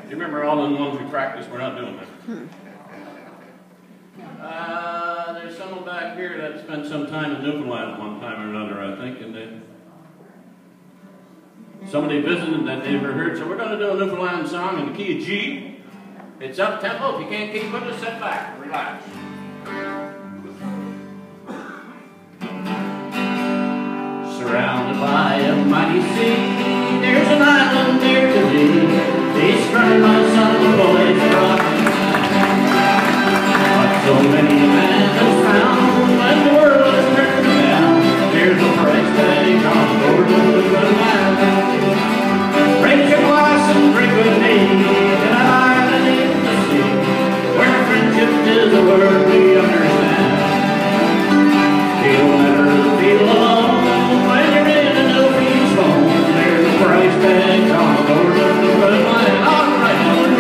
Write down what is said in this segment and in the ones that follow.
You remember all the ones we practiced? We're not doing that. There's someone back here that spent some time in Newfoundland at one time or another, I think, and somebody visited that they never heard. So we're going to do a Newfoundland song in the key of G. It's up tempo. If you can't keep with us, sit back, relax. Surrounded by a mighty sea, there's an island there to be. They strike my son, the boys rock. But so many a man has found when the world is turned down. There's a price tag on board of the good land. Raise your glass and drink with me in an island in the sea, where friendship is a word we understand. You'll never feel alone when you're in a new peace home. There's a price tag on board of the good land. All right,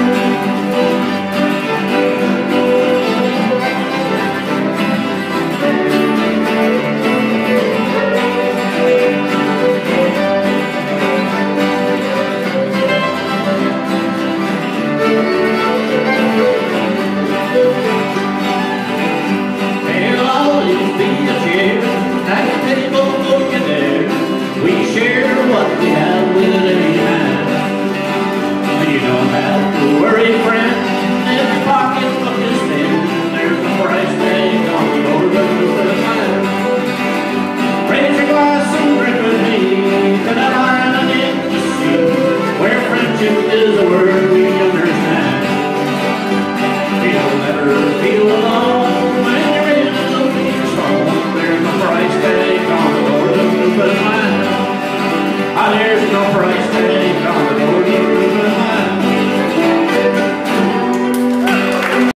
what we have with any hand. You don't have to worry, friend, if your pocketbook is thin. There's a price tag on the board of the good land. Raise your glass and drink with me to that island in the sea, where friendship is a word we understand. You'll never feel alone when you're in a peace home. There's a price tag on the board of the good land. There's no price